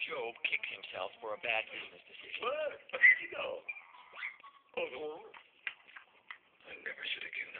Job kicked himself for a bad business decision. What? Where did you go? Oh, no. I never should have given